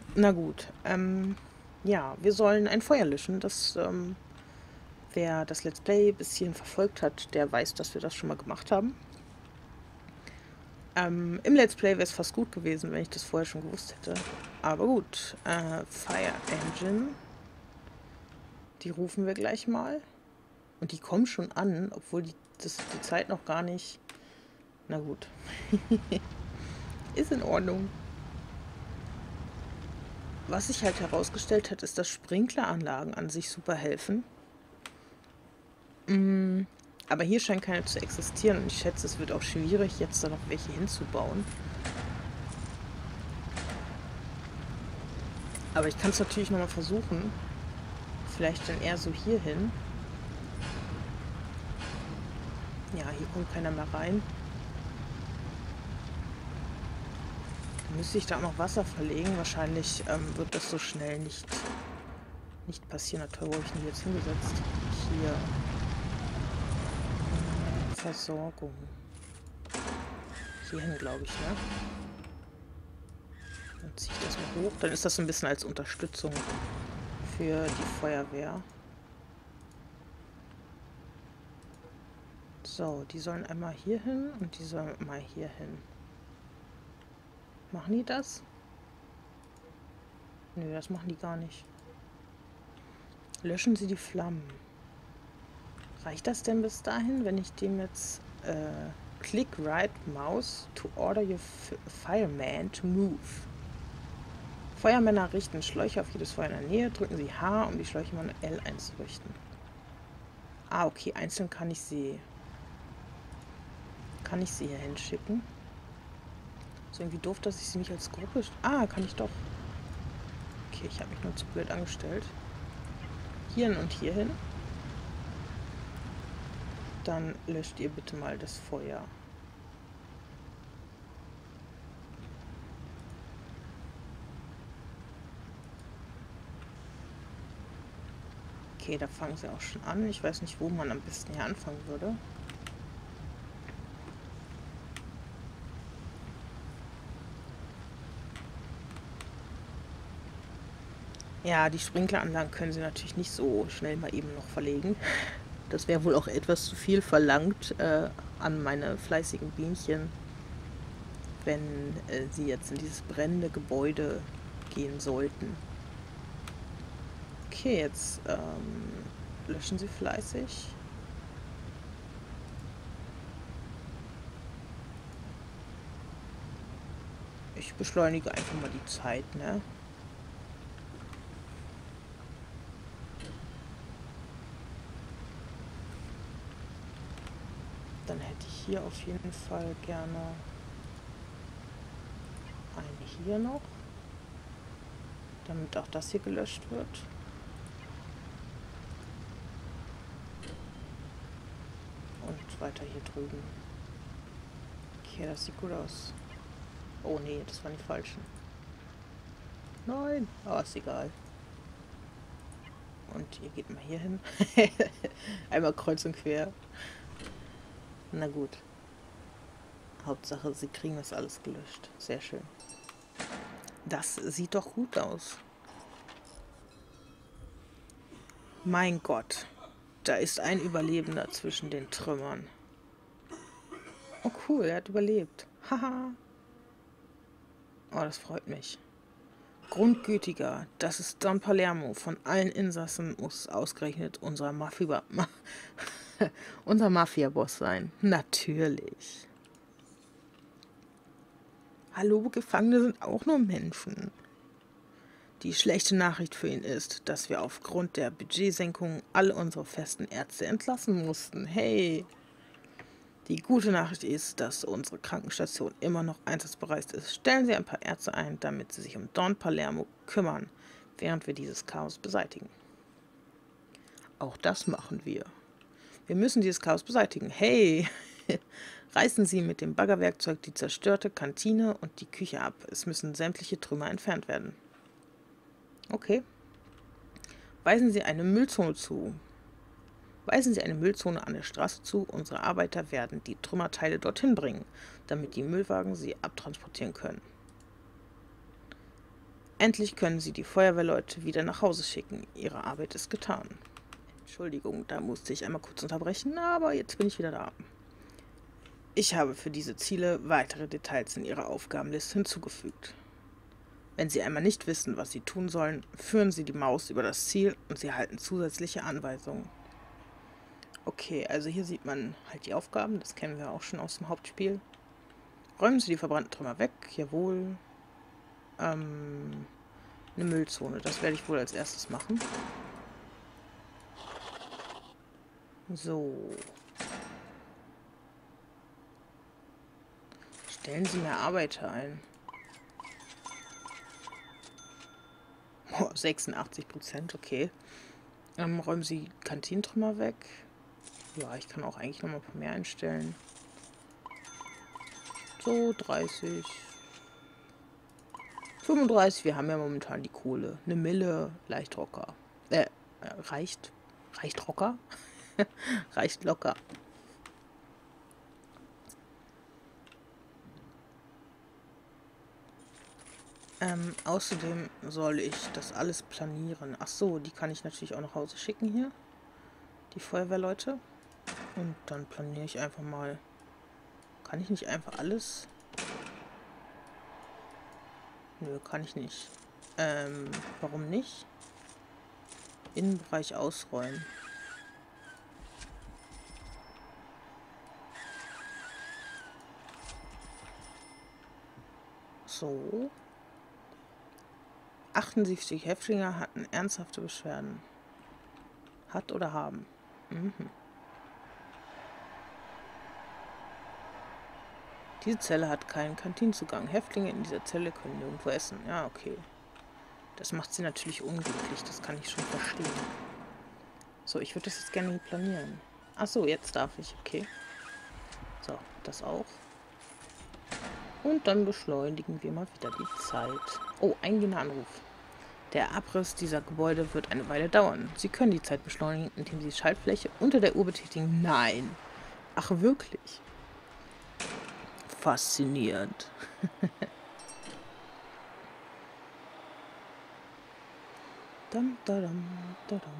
Na gut. Ja, wir sollen ein Feuer löschen. Wer das Let's Play bis hierhin verfolgt hat, der weiß, dass wir das schon mal gemacht haben. Im Let's Play wäre es fast gut gewesen, wenn ich das vorher schon gewusst hätte. Aber gut. Fire Engine. Die rufen wir gleich mal. Und die kommen schon an, obwohl die Zeit noch gar nicht... Na gut. Ist in Ordnung. Was sich halt herausgestellt hat, ist, dass Sprinkleranlagen an sich super helfen. Aber hier scheint keine zu existieren und ich schätze, es wird auch schwierig, jetzt da noch welche hinzubauen. Aber ich kann es natürlich nochmal versuchen. Vielleicht dann eher so hier hin. Ja, hier kommt keiner mehr rein. Dann müsste ich da auch noch Wasser verlegen. Wahrscheinlich wird das so schnell nicht passieren. Na toll, wo habe ich denn jetzt hingesetzt? Hier. Versorgung. Hierhin, glaube ich, ne? Dann ziehe ich das mal hoch. Dann ist das so ein bisschen als Unterstützung für die Feuerwehr. So, die sollen einmal hier hin und die sollen mal hier hin. Machen die das? Nö, das machen die gar nicht. Löschen Sie die Flammen. Reicht das denn bis dahin, wenn ich dem jetzt click right mouse to order your fireman to move? Feuermänner richten Schläuche auf jedes Feuer in der Nähe. Drücken Sie H, um die Schläuche manuell einzurichten. Ah, okay, einzeln kann ich sie hier hinschicken. Ist irgendwie doof, dass ich sie nicht als Gruppe... Ah, kann ich doch. Okay, ich habe mich nur zu blöd angestellt. Hierhin und hierhin. Dann löscht ihr bitte mal das Feuer. Okay, da fangen sie auch schon an. Ich weiß nicht, wo man am besten hier anfangen würde. Ja, die Sprinkleranlagen können sie natürlich nicht so schnell mal eben noch verlegen. Das wäre wohl auch etwas zu viel verlangt an meine fleißigen Bienchen, wenn sie jetzt in dieses brennende Gebäude gehen sollten. Okay, jetzt löschen sie fleißig. Ich beschleunige einfach mal die Zeit, ne? Dann hätte ich hier auf jeden Fall gerne eine hier noch, damit auch das hier gelöscht wird. Und weiter hier drüben. Okay, das sieht gut aus. Oh nee, das waren die falschen. Nein, aber ist egal. Und ihr geht mal hier hin. Einmal kreuz und quer. Na gut. Hauptsache, sie kriegen das alles gelöscht. Sehr schön. Das sieht doch gut aus. Mein Gott. Da ist ein Überlebender zwischen den Trümmern. Oh cool, er hat überlebt. Haha. Oh, das freut mich. Grundgütiger, das ist Don Palermo. Von allen Insassen muss ausgerechnet unser Mafia-Boss sein. Natürlich. Hallo, Gefangene sind auch nur Menschen. Die schlechte Nachricht für ihn ist, dass wir aufgrund der Budgetsenkung alle unsere festen Ärzte entlassen mussten. Hey! Die gute Nachricht ist, dass unsere Krankenstation immer noch einsatzbereit ist. Stellen Sie ein paar Ärzte ein, damit sie sich um Don Palermo kümmern, während wir dieses Chaos beseitigen. Auch das machen wir. Wir müssen dieses Chaos beseitigen. Hey! Reißen Sie mit dem Baggerwerkzeug die zerstörte Kantine und die Küche ab. Es müssen sämtliche Trümmer entfernt werden. Okay. Weisen Sie eine Müllzone zu. Weisen Sie eine Müllzone an der Straße zu. Unsere Arbeiter werden die Trümmerteile dorthin bringen, damit die Müllwagen sie abtransportieren können. Endlich können Sie die Feuerwehrleute wieder nach Hause schicken. Ihre Arbeit ist getan. Entschuldigung, da musste ich einmal kurz unterbrechen, aber jetzt bin ich wieder da. Ich habe für diese Ziele weitere Details in Ihre Aufgabenliste hinzugefügt. Wenn Sie einmal nicht wissen, was Sie tun sollen, führen Sie die Maus über das Ziel und Sie erhalten zusätzliche Anweisungen. Okay, also hier sieht man halt die Aufgaben, das kennen wir auch schon aus dem Hauptspiel. Räumen Sie die verbrannten Trümmer weg, jawohl. Eine Müllzone, das werde ich wohl als erstes machen. So. Stellen Sie mehr Arbeiter ein. 86%, okay. Räumen Sie Kantinentrümmer weg. Ja, ich kann auch eigentlich noch mal ein paar mehr einstellen. So, 30. 35, wir haben ja momentan die Kohle. Eine Mille, leicht locker. Reicht. Reicht locker? Reicht locker. Außerdem soll ich das alles planieren. Ach so, die kann ich natürlich auch nach Hause schicken hier. Die Feuerwehrleute. Und dann planiere ich einfach mal. Kann ich nicht einfach alles? Nö, kann ich nicht. Warum nicht? Innenbereich ausräumen. So. 78 Häftlinge hatten ernsthafte Beschwerden. Hat oder haben. Mhm. Diese Zelle hat keinen Kantinenzugang. Häftlinge in dieser Zelle können nirgendwo essen. Ja, okay. Das macht sie natürlich unglücklich. Das kann ich schon verstehen. So, ich würde das jetzt gerne planieren. Ach so, jetzt darf ich. Okay. So, das auch. Und dann beschleunigen wir mal wieder die Zeit. Oh, eingehender Anruf. Der Abriss dieser Gebäude wird eine Weile dauern. Sie können die Zeit beschleunigen, indem Sie die Schaltfläche unter der Uhr betätigen. Nein. Ach, wirklich? Faszinierend. Dum, dadum, dadum.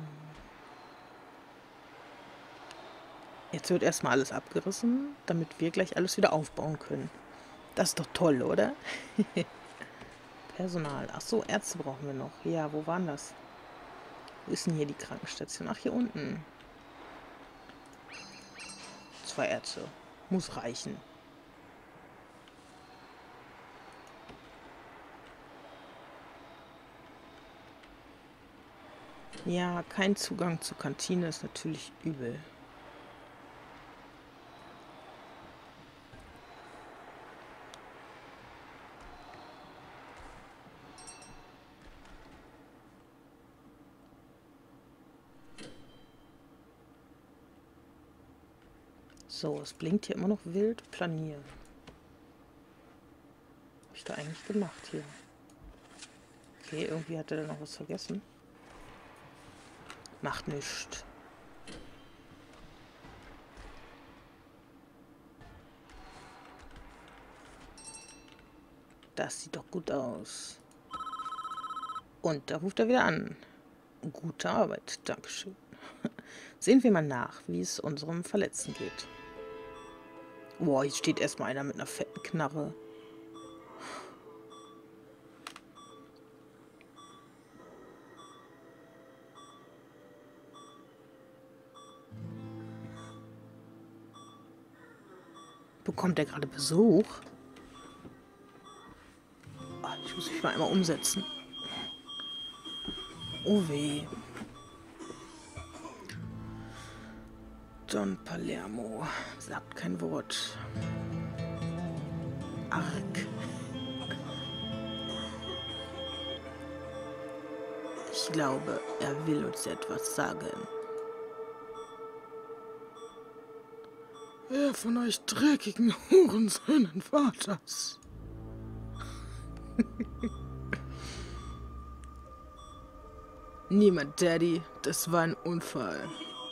Jetzt wird erstmal alles abgerissen, damit wir gleich alles wieder aufbauen können. Das ist doch toll, oder? Personal. Ach so, Ärzte brauchen wir noch. Ja, wo waren das? Wo ist denn hier die Krankenstation? Ach, hier unten. 2 Ärzte. Muss reichen. Ja, kein Zugang zur Kantine ist natürlich übel. So, es blinkt hier immer noch wild. Planieren. Hab ich da eigentlich gemacht hier? Okay, irgendwie hat er da noch was vergessen. Macht nichts. Das sieht doch gut aus. Und da ruft er wieder an. Gute Arbeit, Dankeschön. Sehen wir mal nach, wie es unserem Verletzten geht. Boah, hier steht erstmal einer mit einer fetten Knarre. Bekommt er gerade Besuch? Oh, ich muss mich mal einmal umsetzen. Oh weh. Don Palermo sagt kein Wort. Arg. Ich glaube, er will uns etwas sagen. Wer von euch dreckigen Hurensöhnen war das? Niemand, Daddy. Das war ein Unfall.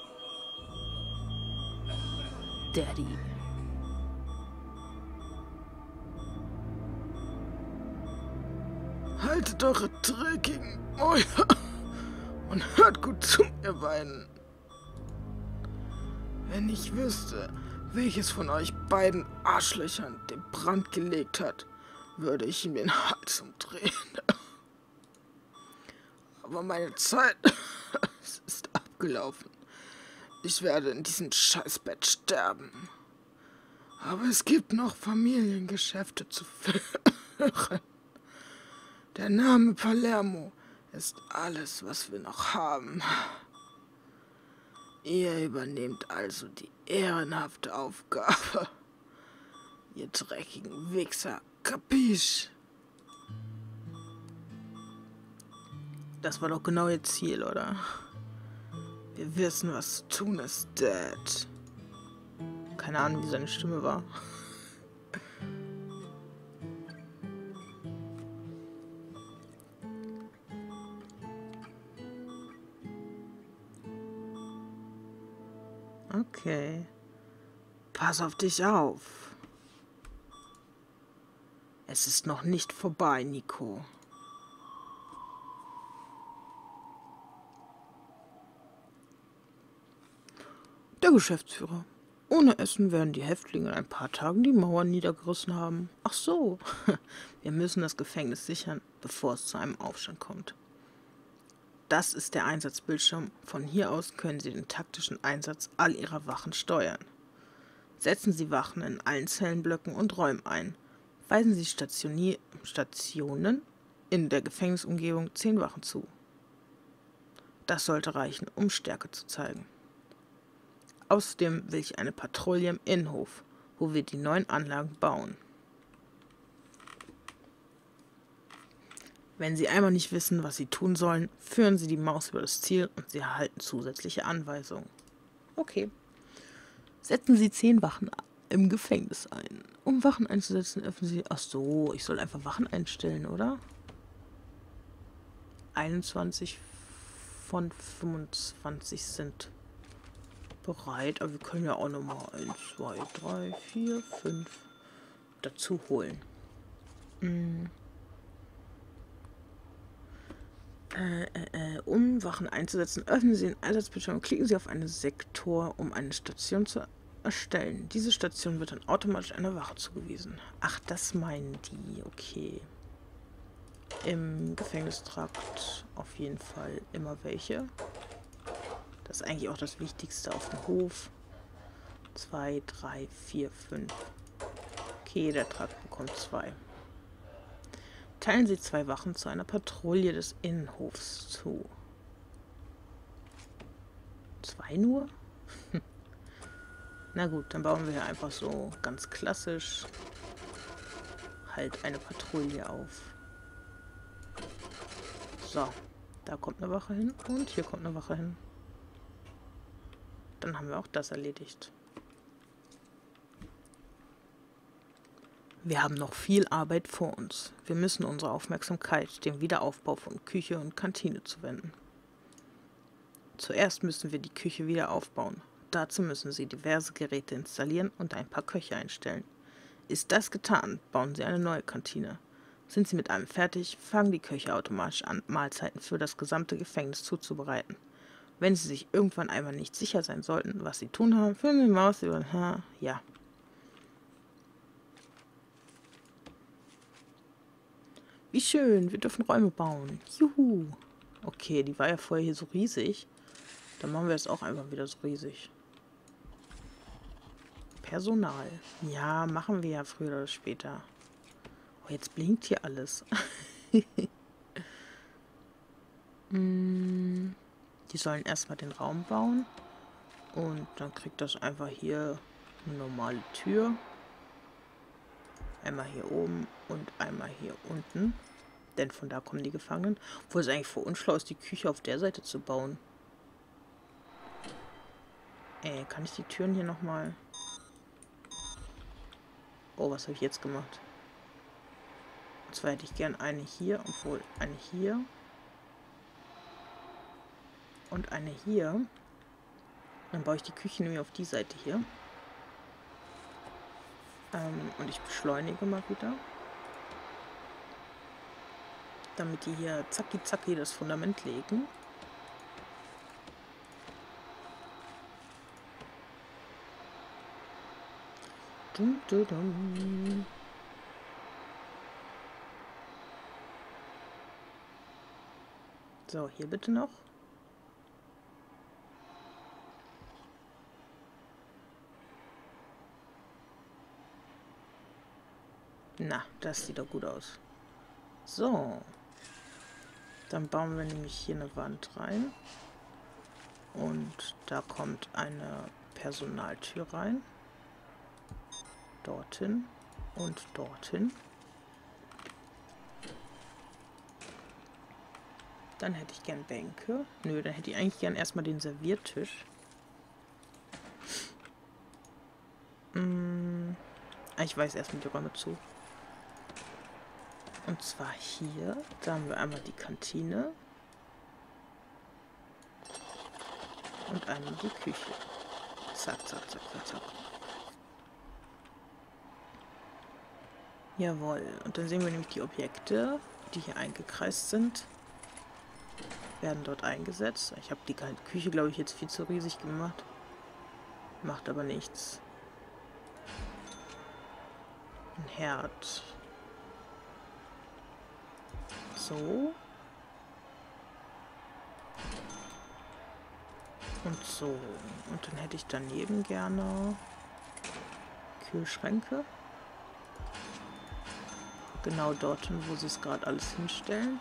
Daddy. Haltet eure dreckigen Mäuler und hört gut zu, ihr beiden. Wenn ich wüsste, welches von euch beiden Arschlöchern den Brand gelegt hat, würde ich ihm den Hals umdrehen. Aber meine Zeit ist abgelaufen. Ich werde in diesem Scheißbett sterben. Aber es gibt noch Familiengeschäfte zu führen. Der Name Palermo ist alles, was wir noch haben. Ihr übernehmt also die ehrenhafte Aufgabe. Ihr dreckigen Wichser. Kapisch? Das war doch genau ihr Ziel, oder? Wir wissen, was zu tun ist, Dad. Keine Ahnung, wie seine Stimme war. Okay. Pass auf dich auf. Es ist noch nicht vorbei, Nico. Der Geschäftsführer. Ohne Essen werden die Häftlinge in ein paar Tagen die Mauern niedergerissen haben. Ach so, wir müssen das Gefängnis sichern, bevor es zu einem Aufstand kommt. Das ist der Einsatzbildschirm. Von hier aus können Sie den taktischen Einsatz all Ihrer Wachen steuern. Setzen Sie Wachen in allen Zellenblöcken und Räumen ein. Weisen Sie Stationen in der Gefängnisumgebung 10 Wachen zu. Das sollte reichen, um Stärke zu zeigen. Außerdem will ich eine Patrouille im Innenhof, wo wir die neuen Anlagen bauen. Wenn Sie einmal nicht wissen, was Sie tun sollen, führen Sie die Maus über das Ziel und Sie erhalten zusätzliche Anweisungen. Okay. Setzen Sie 10 Wachen im Gefängnis ein. Um Wachen einzusetzen, öffnen Sie... Ach so, ich soll einfach Wachen einstellen, oder? 21 von 25 sind bereit, aber wir können ja auch nochmal 1, 2, 3, 4, 5 dazu holen. Um Wachen einzusetzen, öffnen Sie den Einsatzbildschirm und klicken Sie auf einen Sektor, um eine Station zu erstellen. Diese Station wird dann automatisch einer Wache zugewiesen. Ach, das meinen die, okay. Im Gefängnistrakt auf jeden Fall immer welche. Das ist eigentlich auch das Wichtigste auf dem Hof. 2, 3, 4, 5. Okay, der Trakt bekommt 2. Teilen Sie 2 Wachen zu einer Patrouille des Innenhofs zu. 2 nur? Na gut, dann bauen wir hier einfach so ganz klassisch halt eine Patrouille auf. So, da kommt eine Wache hin und hier kommt eine Wache hin. Dann haben wir auch das erledigt. Wir haben noch viel Arbeit vor uns. Wir müssen unsere Aufmerksamkeit dem Wiederaufbau von Küche und Kantine zuwenden. Zuerst müssen wir die Küche wieder aufbauen. Dazu müssen Sie diverse Geräte installieren und ein paar Köche einstellen. Ist das getan, bauen Sie eine neue Kantine. Sind Sie mit allem fertig, fangen die Köche automatisch an, Mahlzeiten für das gesamte Gefängnis zuzubereiten. Wenn Sie sich irgendwann einmal nicht sicher sein sollten, was Sie tun haben, führen Sie die Maus über... Ja. Wie schön, wir dürfen Räume bauen. Juhu. Okay, die war ja vorher hier so riesig. Dann machen wir es auch einfach wieder so riesig. Personal. Ja, machen wir ja früher oder später. Oh, jetzt blinkt hier alles. Die sollen erstmal den Raum bauen. Und dann kriegt das einfach hier eine normale Tür. Einmal hier oben und einmal hier unten. Denn von da kommen die Gefangenen. Obwohl es eigentlich voll unschlau ist, die Küche auf der Seite zu bauen. Kann ich die Türen hier nochmal... Oh, was habe ich jetzt gemacht? Und zwar hätte ich gern eine hier, obwohl eine hier. Und eine hier. Dann baue ich die Küche nämlich auf die Seite hier. Und ich beschleunige mal wieder. damit die hier zacki zacki das Fundament legen. Dum, dum, dum. So, hier bitte noch. Na, das sieht doch gut aus. So. Dann bauen wir nämlich hier eine Wand rein. Und da kommt eine Personaltür rein. Dorthin und dorthin. Dann hätte ich gern Bänke. Nö, dann hätte ich eigentlich gern erstmal den Serviertisch. Ich weiß erstmal die Räume zu. Und zwar hier, da haben wir einmal die Kantine und einmal die Küche. Zack, zack, zack, zack, zack. Jawohl. Und dann sehen wir nämlich die Objekte, die hier eingekreist sind, werden dort eingesetzt. Ich habe die Küche, glaube ich, jetzt viel zu riesig gemacht. Macht aber nichts. Ein Herd. So. Und so. Und dann hätte ich daneben gerne Kühlschränke. Genau dorthin, wo sie es gerade alles hinstellen.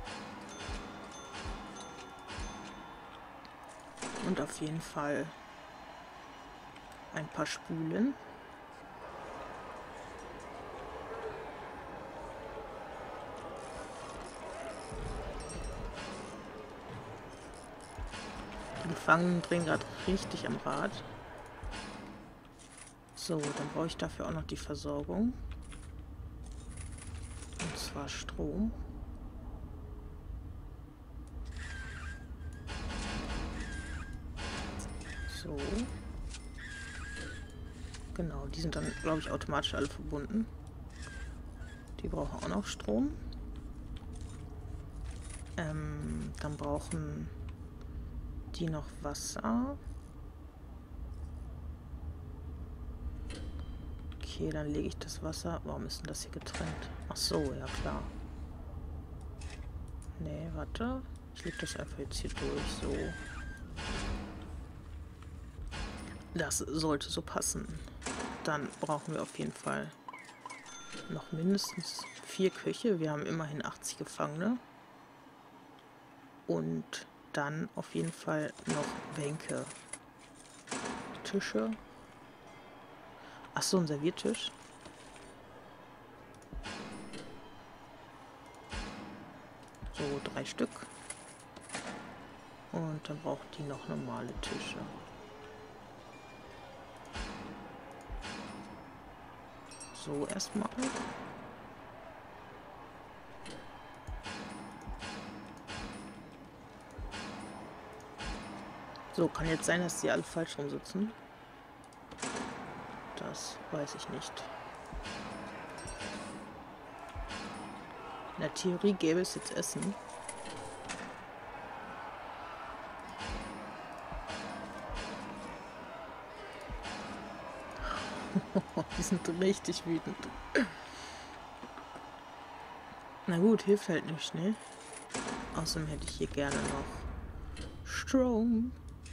Und auf jeden Fall ein paar Spülen. Die Gefangenen drehen gerade richtig am Rad. So, dann brauche ich dafür auch noch die Versorgung. Und zwar Strom. So. Genau, die sind dann, glaube ich, automatisch alle verbunden. Die brauchen auch noch Strom. Dann brauchen die noch Wasser. Okay, dann lege ich das Wasser. Warum ist denn das hier getrennt? Ach so, ja klar. Nee, warte. Ich lege das einfach jetzt hier durch. So. Das sollte so passen. Dann brauchen wir auf jeden Fall noch mindestens 4 Köche. Wir haben immerhin 80 Gefangene. Und dann auf jeden Fall noch Bänke. Tische. Achso, ein Serviertisch. So 3 Stück. Und dann braucht die noch normale Tische. So erstmal. So, kann jetzt sein, dass die alle falsch rum sitzen. Das weiß ich nicht. In der Theorie gäbe es jetzt Essen. Die sind richtig wütend. Na gut, hilft halt nicht, ne? Außerdem hätte ich hier gerne noch Strom.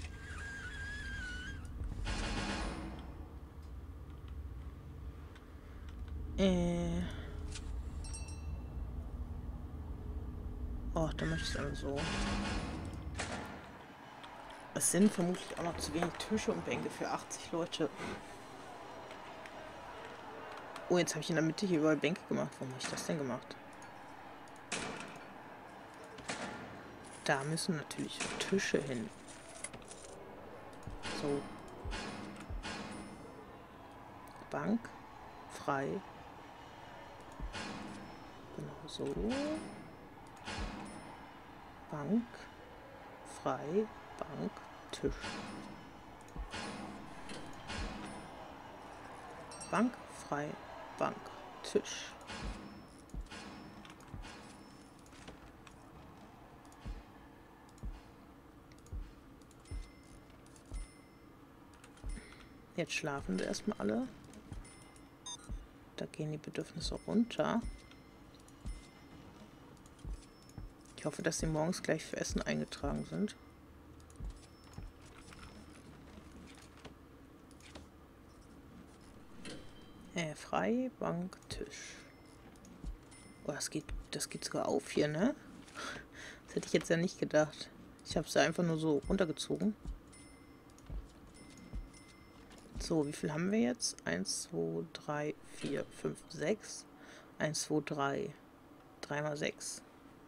Oh, da möchte ich es einfach so. Es sind vermutlich auch noch zu wenig Tische und Bänke für 80 Leute. Oh, jetzt habe ich in der Mitte hier überall Bänke gemacht. Warum habe ich das denn gemacht? Da müssen natürlich Tische hin. So. Bank. Frei. Genau so. Bank. Frei. Bank. Tisch. Bank. Frei. Bank. Tisch. Jetzt schlafen sie erstmal alle. Da gehen die Bedürfnisse runter. Ich hoffe, dass sie morgens gleich für Essen eingetragen sind. Frei, Bank, Tisch. Oh, das geht sogar auf hier, ne? Das hätte ich jetzt ja nicht gedacht. Ich habe es ja einfach nur so runtergezogen. So, wie viel haben wir jetzt? 1, 2, 3, 4, 5, 6. 1, 2, 3. 3 mal 6.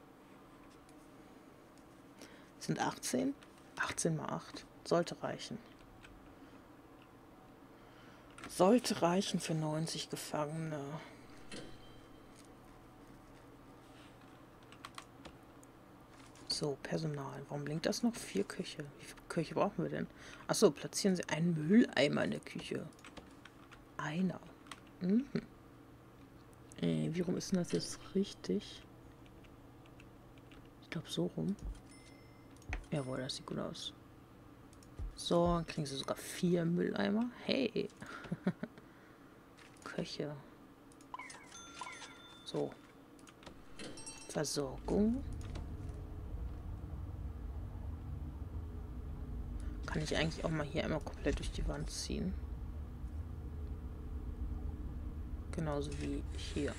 Sind 18? 18 mal 8. Sollte reichen. Sollte reichen für 90 Gefangene. So, Personal. Warum blinkt das noch? 4 Köche. Wie viele Köche brauchen wir denn? Achso, platzieren Sie einen Mülleimer in der Küche. Einer. Mhm. Wie rum ist denn das jetzt richtig? Ich glaube so rum. Jawohl, das sieht gut aus. So, dann kriegen Sie sogar 4 Mülleimer. Hey. Köche. So. Versorgung. Kann ich eigentlich auch mal hier einmal komplett durch die Wand ziehen. Genauso wie hier.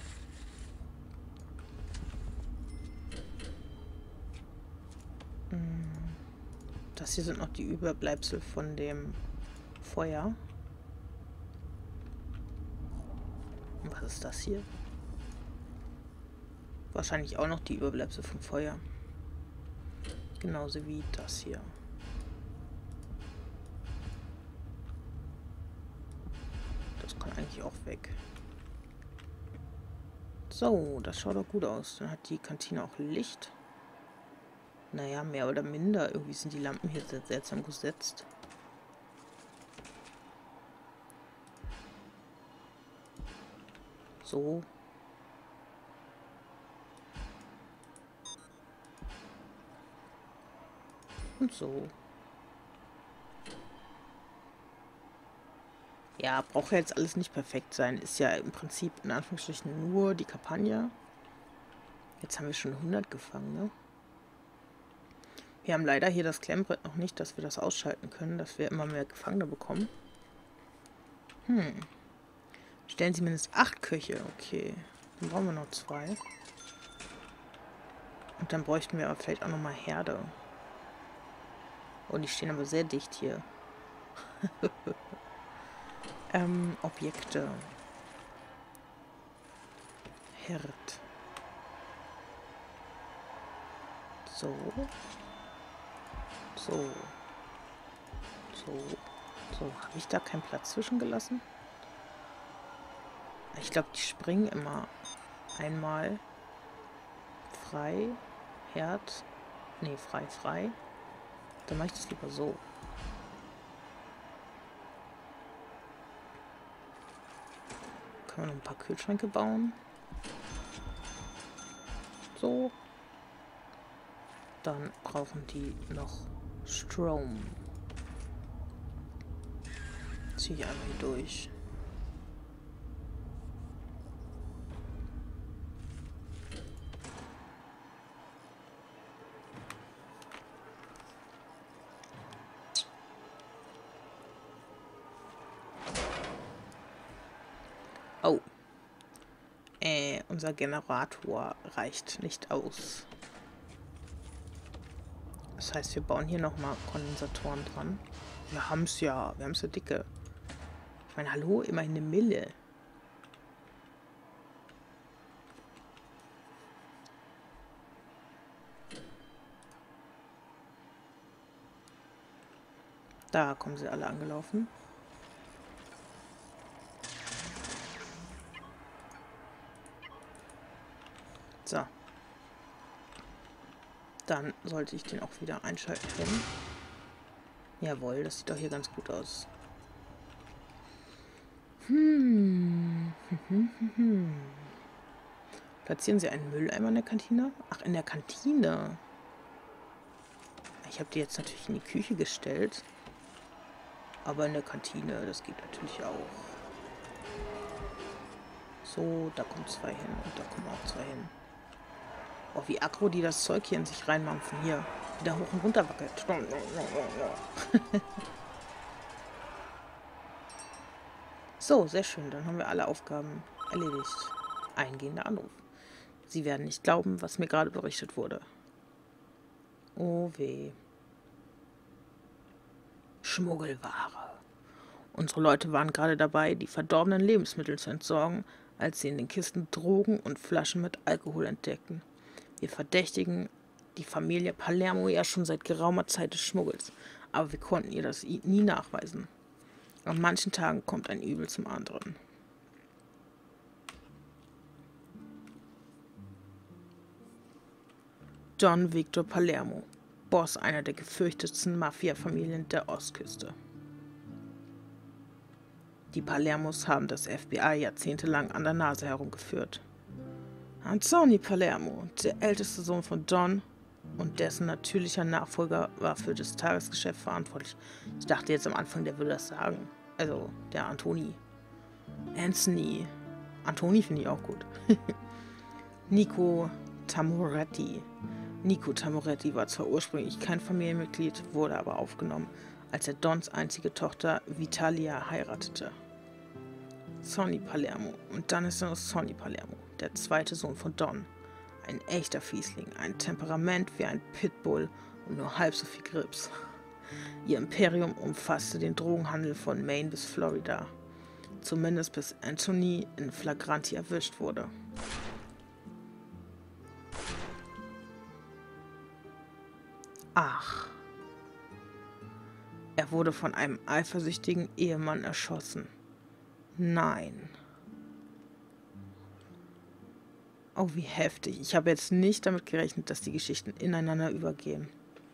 Das hier sind noch die Überbleibsel von dem Feuer. Und was ist das hier? Wahrscheinlich auch noch die Überbleibsel vom Feuer. Genauso wie das hier. Das kann eigentlich auch weg. So, das schaut doch gut aus. Dann hat die Kantine auch Licht. Naja, mehr oder minder. Irgendwie sind die Lampen hier sehr seltsam gesetzt. So. Und so. Ja, braucht ja jetzt alles nicht perfekt sein. Ist ja im Prinzip in Anführungsstrichen nur die Kampagne. Jetzt haben wir schon 100 gefangen, ne? Wir haben leider hier das Klemmbrett noch nicht, dass wir das ausschalten können, dass wir immer mehr Gefangene bekommen. Stellen Sie mindestens 8 Köche. Okay. Dann brauchen wir noch 2. Und dann bräuchten wir aber vielleicht auch nochmal Herde. Oh, die stehen aber sehr dicht hier. Objekte. Herd. So. So. So. Habe ich da keinen Platz zwischengelassen? Ich glaube, die springen immer einmal frei. Herd. Nee, frei. Dann mache ich das lieber so. Können wir noch ein paar Kühlschränke bauen. So. Dann brauchen die noch Strom. Ziehe ich einmal hier durch. Oh. Unser Generator reicht nicht aus. Das heißt, wir bauen hier nochmal Kondensatoren dran. Wir haben es ja dicke. Ich meine, hallo, immerhin eine Mille. Da kommen sie alle angelaufen. So. Dann sollte ich den auch wieder einschalten können. Jawohl, das sieht doch hier ganz gut aus. Platzieren Sie einen Mülleimer in der Kantine? Ach, in der Kantine. Ich habe die jetzt natürlich in die Küche gestellt. Aber in der Kantine, das geht natürlich auch. So, da kommen 2 hin und da kommen auch 2 hin. Oh, wie aggro die das Zeug hier in sich reinmampfen. Hier, wieder hoch und runter wackelt. So, sehr schön. Dann haben wir alle Aufgaben erledigt. Eingehender Anruf. Sie werden nicht glauben, was mir gerade berichtet wurde. Oh weh. Schmuggelware. Unsere Leute waren gerade dabei, die verdorbenen Lebensmittel zu entsorgen, als sie in den Kisten Drogen und Flaschen mit Alkohol entdeckten. Wir verdächtigen die Familie Palermo ja schon seit geraumer Zeit des Schmuggels, aber wir konnten ihr das nie nachweisen. An manchen Tagen kommt ein Übel zum anderen. Don Victor Palermo, Boss einer der gefürchtetsten Mafia-Familien der Ostküste. Die Palermos haben das FBI jahrzehntelang an der Nase herumgeführt. Anthony Palermo, der älteste Sohn von Don und dessen natürlicher Nachfolger, war für das Tagesgeschäft verantwortlich. Ich dachte jetzt am Anfang, der würde das sagen. Also, der Anthony. Anthony. Anthony finde ich auch gut. Nico Tamoretti. Nico Tamoretti war zwar ursprünglich kein Familienmitglied, wurde aber aufgenommen, als er Dons einzige Tochter Vitalia heiratete. Sonny Palermo. Und dann ist er noch Sonny Palermo, der zweite Sohn von Don. Ein echter Fiesling, ein Temperament wie ein Pitbull und nur halb so viel Grips. Ihr Imperium umfasste den Drogenhandel von Maine bis Florida. Zumindest bis Anthony in Flagranti erwischt wurde. Ach. Er wurde von einem eifersüchtigen Ehemann erschossen. Nein. Oh, wie heftig. Ich habe jetzt nicht damit gerechnet, dass die Geschichten ineinander übergehen.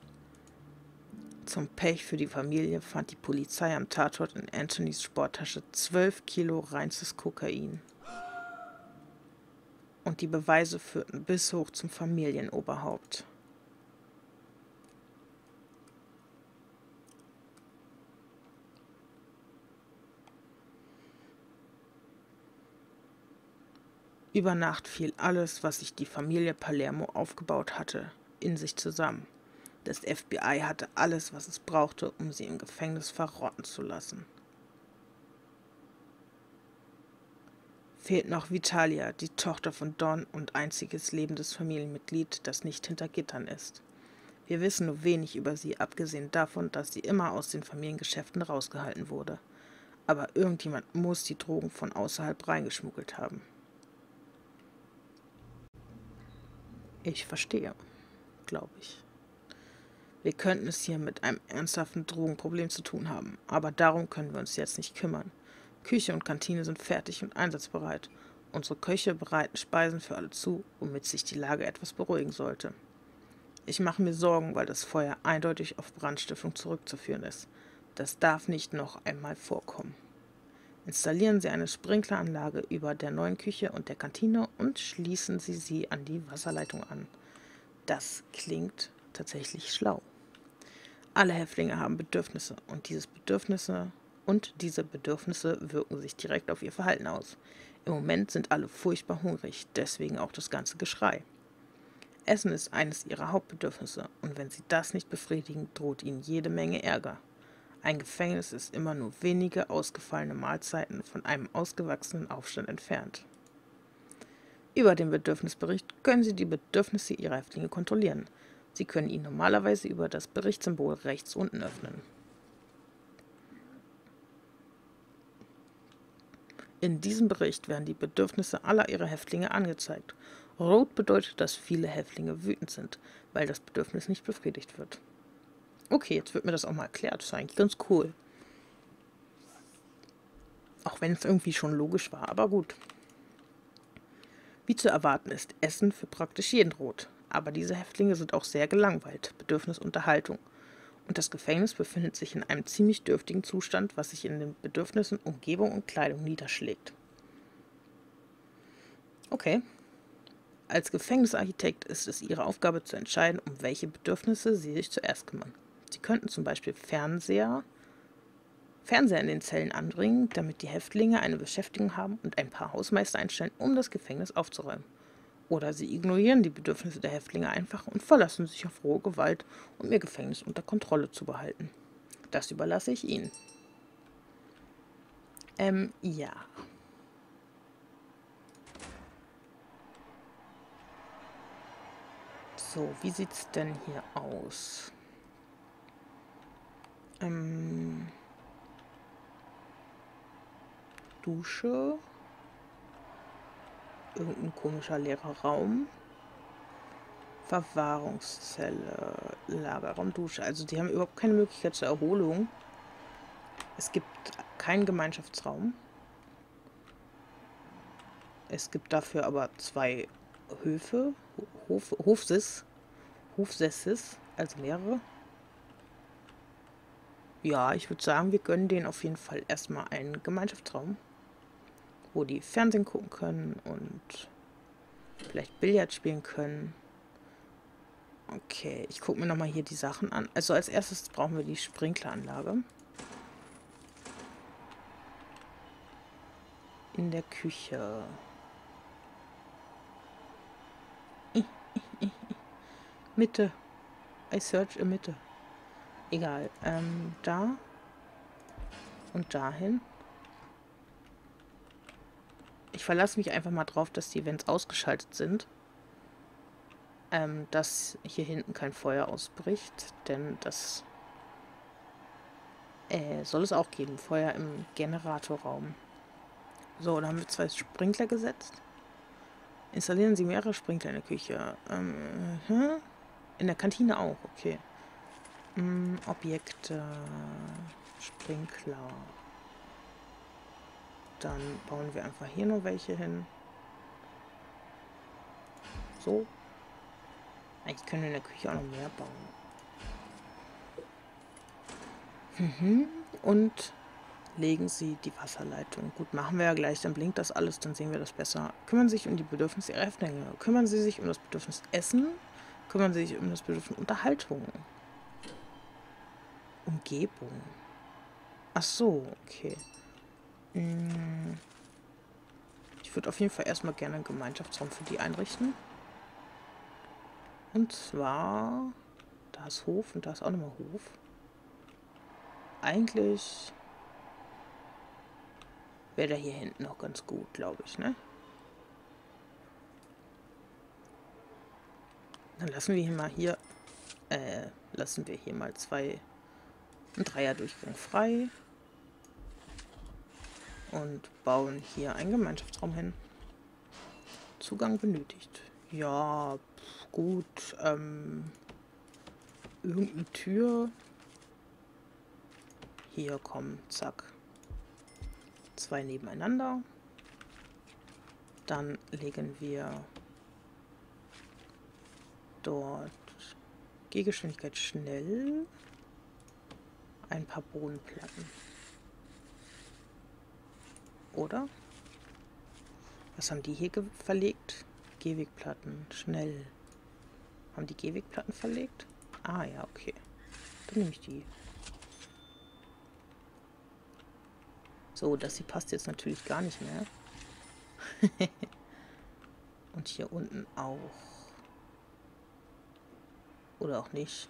Zum Pech für die Familie fand die Polizei am Tatort in Anthonys Sporttasche 12 Kilo reinstes Kokain. Und die Beweise führten bis hoch zum Familienoberhaupt. Über Nacht fiel alles, was sich die Familie Palermo aufgebaut hatte, in sich zusammen. Das FBI hatte alles, was es brauchte, um sie im Gefängnis verrotten zu lassen. Fehlt noch Vitalia, die Tochter von Don und einziges lebendes Familienmitglied, das nicht hinter Gittern ist. Wir wissen nur wenig über sie, abgesehen davon, dass sie immer aus den Familiengeschäften rausgehalten wurde. Aber irgendjemand muss die Drogen von außerhalb reingeschmuggelt haben. Ich verstehe, glaube ich. Wir könnten es hier mit einem ernsthaften Drogenproblem zu tun haben, aber darum können wir uns jetzt nicht kümmern. Küche und Kantine sind fertig und einsatzbereit. Unsere Köche bereiten Speisen für alle zu, womit sich die Lage etwas beruhigen sollte. Ich mache mir Sorgen, weil das Feuer eindeutig auf Brandstiftung zurückzuführen ist. Das darf nicht noch einmal vorkommen. Installieren Sie eine Sprinkleranlage über der neuen Küche und der Kantine und schließen Sie sie an die Wasserleitung an. Das klingt tatsächlich schlau. Alle Häftlinge haben Bedürfnisse und diese Bedürfnisse wirken sich direkt auf ihr Verhalten aus. Im Moment sind alle furchtbar hungrig, deswegen auch das ganze Geschrei. Essen ist eines ihrer Hauptbedürfnisse und wenn sie das nicht befriedigen, droht ihnen jede Menge Ärger. Ein Gefängnis ist immer nur wenige ausgefallene Mahlzeiten von einem ausgewachsenen Aufstand entfernt. Über den Bedürfnisbericht können Sie die Bedürfnisse Ihrer Häftlinge kontrollieren. Sie können ihn normalerweise über das Berichtssymbol rechts unten öffnen. In diesem Bericht werden die Bedürfnisse aller Ihrer Häftlinge angezeigt. Rot bedeutet, dass viele Häftlinge wütend sind, weil das Bedürfnis nicht befriedigt wird. Okay, jetzt wird mir das auch mal erklärt. Das ist eigentlich ganz cool. Auch wenn es irgendwie schon logisch war, aber gut. Wie zu erwarten ist Essen für praktisch jeden rot. Aber diese Häftlinge sind auch sehr gelangweilt, Bedürfnis Unterhaltung. Und das Gefängnis befindet sich in einem ziemlich dürftigen Zustand, was sich in den Bedürfnissen Umgebung und Kleidung niederschlägt. Okay. Als Gefängnisarchitekt ist es Ihre Aufgabe zu entscheiden, um welche Bedürfnisse Sie sich zuerst kümmern. Sie könnten zum Beispiel Fernseher Fernseher in den Zellen anbringen, damit die Häftlinge eine Beschäftigung haben und ein paar Hausmeister einstellen, um das Gefängnis aufzuräumen. Oder sie ignorieren die Bedürfnisse der Häftlinge einfach und verlassen sich auf rohe Gewalt, um ihr Gefängnis unter Kontrolle zu behalten. Das überlasse ich Ihnen. Ja. So, wie sieht's denn hier aus? Dusche. Irgendein komischer leerer Raum. Verwahrungszelle. Lagerraum, Dusche. Also die haben überhaupt keine Möglichkeit zur Erholung. Es gibt keinen Gemeinschaftsraum. Es gibt dafür aber 2 Höfe. Hofsesses. Also mehrere. Ja, ich würde sagen, wir gönnen denen auf jeden Fall erstmal einen Gemeinschaftsraum, wo die Fernsehen gucken können und vielleicht Billard spielen können. Okay, ich gucke mir nochmal hier die Sachen an. Also als erstes brauchen wir die Sprinkleranlage. In der Küche. Mitte. I search in Mitte. Egal. Da. Und dahin. Ich verlasse mich einfach mal drauf, dass die Events ausgeschaltet sind. Dass hier hinten kein Feuer ausbricht, denn das soll es auch geben. Feuer im Generatorraum. So, da haben wir 2 Sprinkler gesetzt. Installieren Sie mehrere Sprinkler in der Küche. In der Kantine auch, okay. Objekte. Sprinkler. Dann bauen wir einfach hier noch welche hin. So. Eigentlich können wir in der Küche auch noch mehr bauen. Und legen Sie die Wasserleitung. Gut, machen wir ja gleich, dann blinkt das alles, dann sehen wir das besser. Kümmern Sie sich um die Bedürfnisse Ihrer Häftlinge. Kümmern Sie sich um das Bedürfnis Essen. Kümmern Sie sich um das Bedürfnis Unterhaltung. Umgebung. Ach so, okay. Ich würde auf jeden Fall erstmal gerne einen Gemeinschaftsraum für die einrichten. Und zwar, da ist Hof und da ist auch nochmal Hof. Eigentlich wäre der hier hinten noch ganz gut, glaube ich, ne? Dann lassen wir hier mal einen Dreierdurchgang frei. Und bauen hier einen Gemeinschaftsraum hin. Zugang benötigt. Ja, gut. Irgendeine Tür. Hier, komm, zack. 2 nebeneinander. Dann legen wir dort Gehgeschwindigkeit schnell. Ein paar Bodenplatten. Oder? Was haben die hier verlegt? Gehwegplatten. Schnell. Haben die Gehwegplatten verlegt? Ah ja, okay. Dann nehme ich die. So, das hier passt jetzt natürlich gar nicht mehr. Und hier unten auch. Oder auch nicht.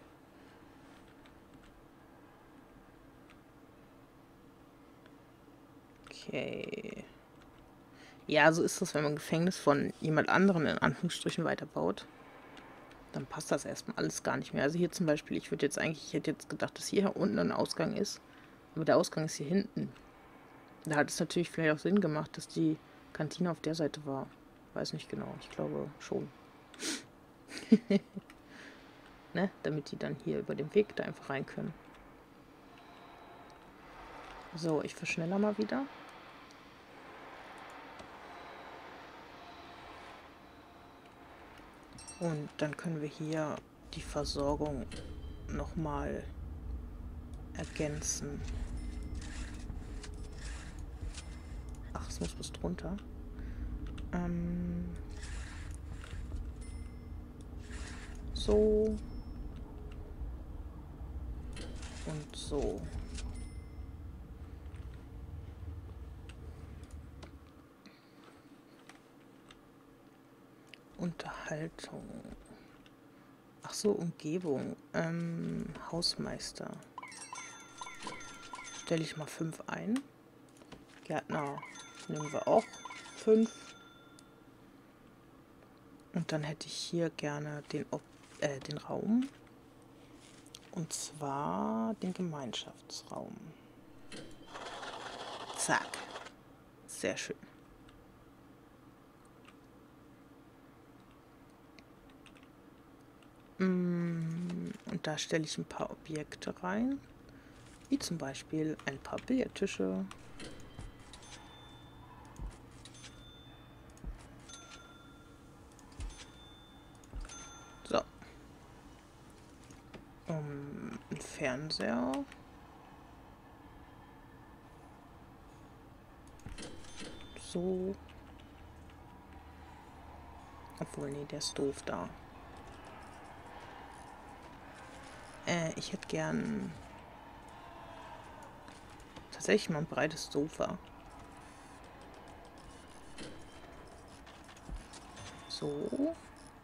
Okay. Ja, so ist das, wenn man ein Gefängnis von jemand anderem in Anführungsstrichen weiterbaut. Dann passt das erstmal alles gar nicht mehr. Also hier zum Beispiel, ich hätte jetzt gedacht, dass hier unten ein Ausgang ist. Aber der Ausgang ist hier hinten. Da hat es natürlich vielleicht auch Sinn gemacht, dass die Kantine auf der Seite war. Weiß nicht genau, ich glaube schon. Ne? Damit die dann hier über den Weg da einfach rein können. So, ich verschnelle mal wieder. Und dann können wir hier die Versorgung nochmal ergänzen. Ach, es muss bis drunter. So. Und so. Haltung. Ach so, Umgebung. Hausmeister. Stelle ich mal 5 ein. Gärtner nehmen wir auch 5. Und dann hätte ich hier gerne den Raum. Und zwar den Gemeinschaftsraum. Zack. Sehr schön. Und da stelle ich ein paar Objekte rein. Wie zum Beispiel ein paar Billardtische. So. Ein Fernseher. So. Obwohl, nee, der ist doof da. Ich hätte gern tatsächlich mal ein breites Sofa. So.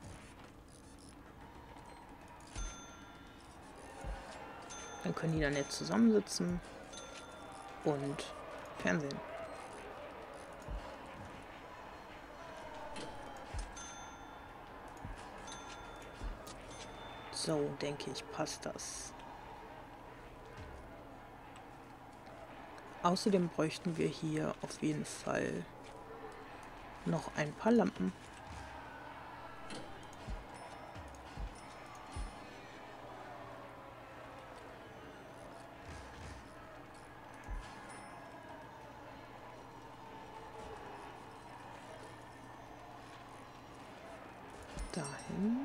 Dann können die da nett zusammensitzen und Fernsehen. So, denke ich, passt das. Außerdem bräuchten wir hier auf jeden Fall noch ein paar Lampen. Dahin.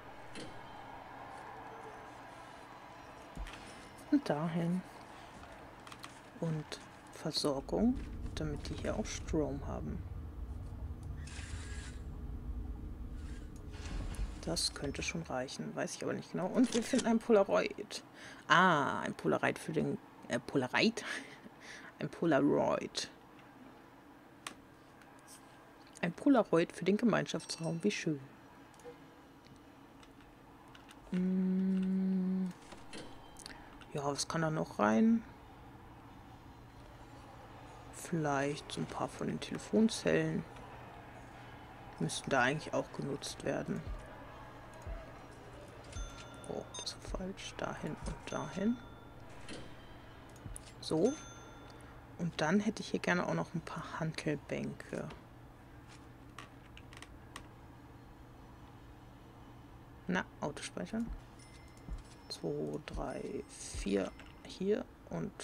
Und dahin. Und Versorgung, damit die hier auch Strom haben. Das könnte schon reichen, weiß ich aber nicht genau. Und wir finden ein Polaroid. Ah, ein Polaroid für den... Polaroid? Ein Polaroid. Ein Polaroid für den Gemeinschaftsraum, wie schön. Ja, was kann da noch rein? Vielleicht so ein paar von den Telefonzellen. Müssten da eigentlich auch genutzt werden. Oh, das ist falsch. Dahin und dahin. So. Und dann hätte ich hier gerne auch noch ein paar Hantelbänke. Na, Autospeichern. 2, 3, 4 hier und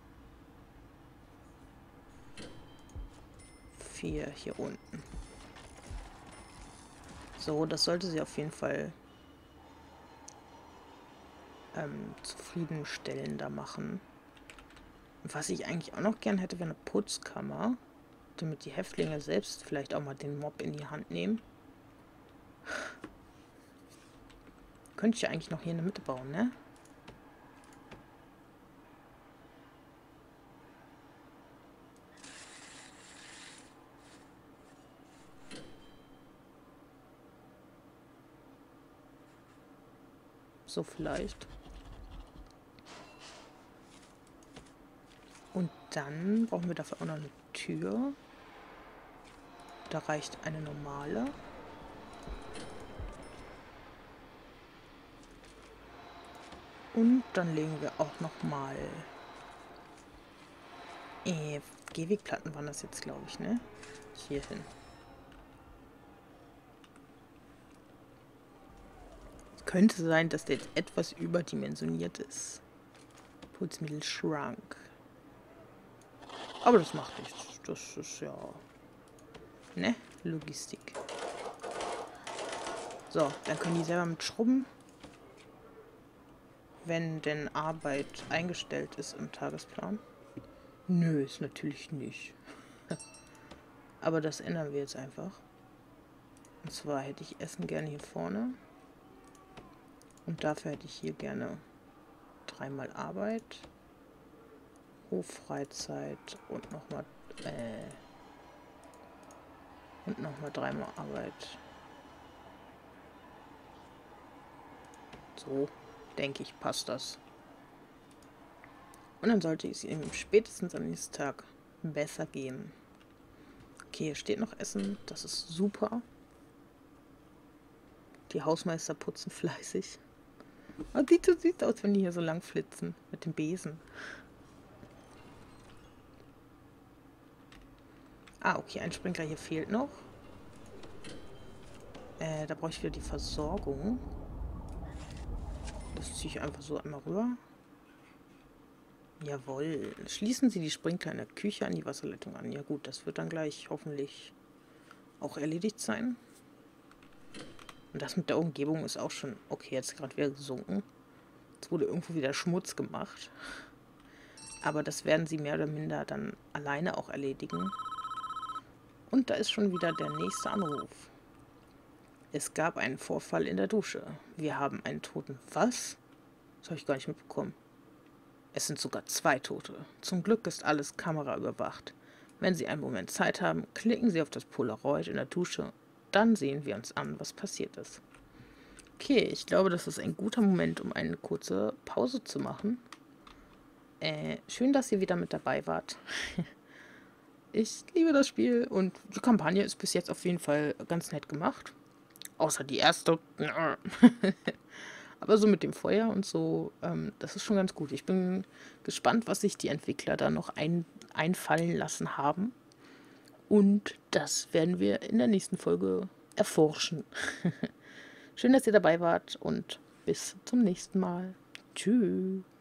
4 hier unten. So, das sollte sie auf jeden Fall zufriedenstellender machen. Und was ich eigentlich auch noch gern hätte, wäre eine Putzkammer, damit die Häftlinge selbst vielleicht auch mal den Mob in die Hand nehmen. Könnte ich ja eigentlich noch hier in der Mitte bauen, ne? So vielleicht. Und dann brauchen wir dafür auch noch eine Tür. Da reicht eine normale. Und dann legen wir auch noch mal Gehwegplatten waren das jetzt, glaube ich, ne? Hier hin. Könnte sein, dass der jetzt etwas überdimensioniert ist. Putzmittelschrank. Aber das macht nichts. Das ist ja... Ne? Logistik. So, dann können die selber mit schrubben. Wenn denn Arbeit eingestellt ist im Tagesplan. Nö, ist natürlich nicht. Aber das ändern wir jetzt einfach. Und zwar hätte ich Essen gerne hier vorne. Und dafür hätte ich hier gerne 3-mal Arbeit. Hoffreizeit und nochmal 3-mal Arbeit. So, denke ich, passt das. Und dann sollte es ihm spätestens am nächsten Tag besser gehen. Okay, hier steht noch Essen. Das ist super. Die Hausmeister putzen fleißig. Aber sieht so süß aus, wenn die hier so lang flitzen. Mit dem Besen. Ah, okay, ein Sprinkler hier fehlt noch. Da brauche ich wieder die Versorgung. Das ziehe ich einfach so einmal rüber. Jawohl. Schließen Sie die Sprinkler in der Küche an die Wasserleitung an. Ja gut, das wird dann gleich hoffentlich auch erledigt sein. Und das mit der Umgebung ist auch schon... Okay, jetzt gerade wieder gesunken. Es wurde irgendwo wieder Schmutz gemacht. Aber das werden sie mehr oder minder dann alleine auch erledigen. Und da ist schon wieder der nächste Anruf. Es gab einen Vorfall in der Dusche. Wir haben einen Toten. Was? Das habe ich gar nicht mitbekommen. Es sind sogar 2 Tote. Zum Glück ist alles kameraüberwacht. Wenn Sie einen Moment Zeit haben, klicken Sie auf das Polaroid in der Dusche. Dann sehen wir uns an, was passiert ist. Okay, ich glaube, das ist ein guter Moment, um eine kurze Pause zu machen. Schön, dass ihr wieder mit dabei wart. Ich liebe das Spiel und die Kampagne ist bis jetzt auf jeden Fall ganz nett gemacht. Außer die erste. Aber so mit dem Feuer und so, das ist schon ganz gut. Ich bin gespannt, was sich die Entwickler da noch einfallen lassen haben. Und das werden wir in der nächsten Folge erforschen. Schön, dass ihr dabei wart und bis zum nächsten Mal. Tschüss.